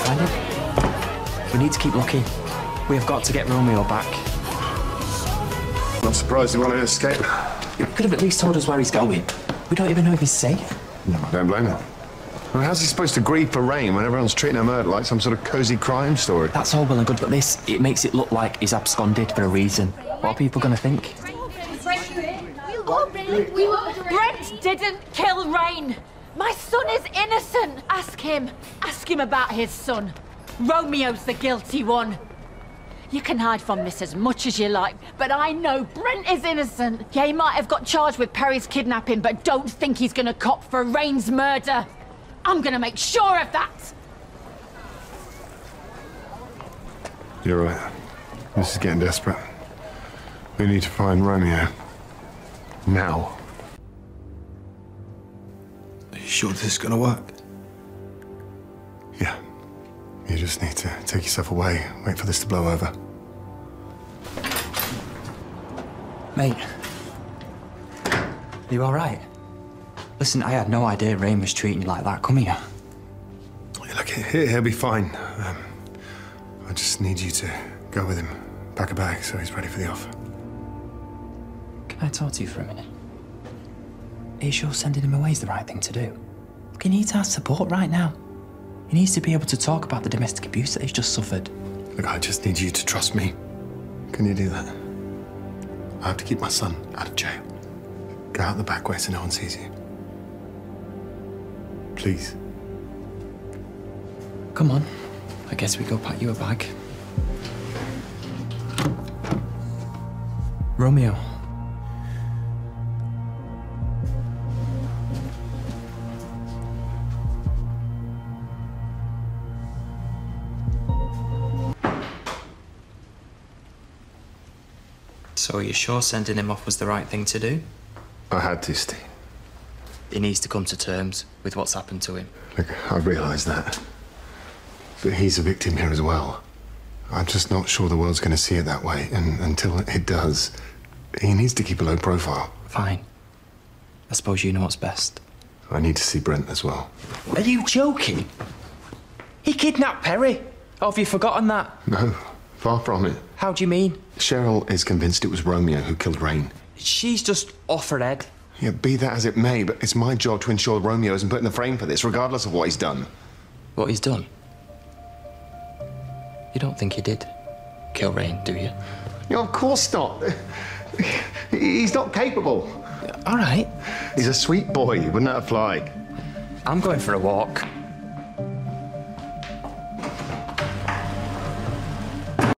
find him. We need to keep looking. We have got to get Romeo back. Not surprised he wanted to escape. You could have at least told us where he's going. We don't even know if he's safe. No, I don't blame him. I mean, how's he supposed to grieve for Rain when everyone's treating her murder like some sort of cosy crime story? That's all well and good, but it makes it look like he's absconded for a reason. What are people going to think? Brent didn't kill Rain. My son is innocent. Ask him. Ask him about his son. Romeo's the guilty one. You can hide from this as much as you like, but I know Brent is innocent. Yeah, he might have got charged with Perry's kidnapping, but don't think he's gonna cop for Rain's murder. I'm gonna make sure of that. You're right. This is getting desperate. We need to find Romeo. Now. Are you sure this is gonna work? Yeah. You just need to take yourself away, wait for this to blow over. Mate. Are you all right? Listen, I had no idea Rain was treating you like that. Come here. Look, he'll be fine. I just need you to go with him, pack a bag so he's ready for the offer. Can I talk to you for a minute? Are you sure sending him away is the right thing to do? He needs our support right now. He needs to be able to talk about the domestic abuse that he's just suffered. Look, I just need you to trust me. Can you do that? I have to keep my son out of jail. Go out the back way so no one sees you. Please. Come on. I guess we go pack you a bag. Romeo. So are you sure sending him off was the right thing to do? I had to, Steve. He needs to come to terms with what's happened to him. Look, I realise that. But he's a victim here as well. I'm just not sure the world's going to see it that way, and until it does, he needs to keep a low profile. Fine. I suppose you know what's best. I need to see Brent as well. Are you joking? He kidnapped Perry. Oh, have you forgotten that? No, far from it. How do you mean? Cheryl is convinced it was Romeo who killed Rain. She's just off her head. Yeah, be that as it may, but it's my job to ensure Romeo isn't put in the frame for this, regardless of what he's done. What he's done? You don't think he did kill Rain, do you? No, of course not. He's not capable. All right. He's a sweet boy. Wouldn't that fly? I'm going for a walk.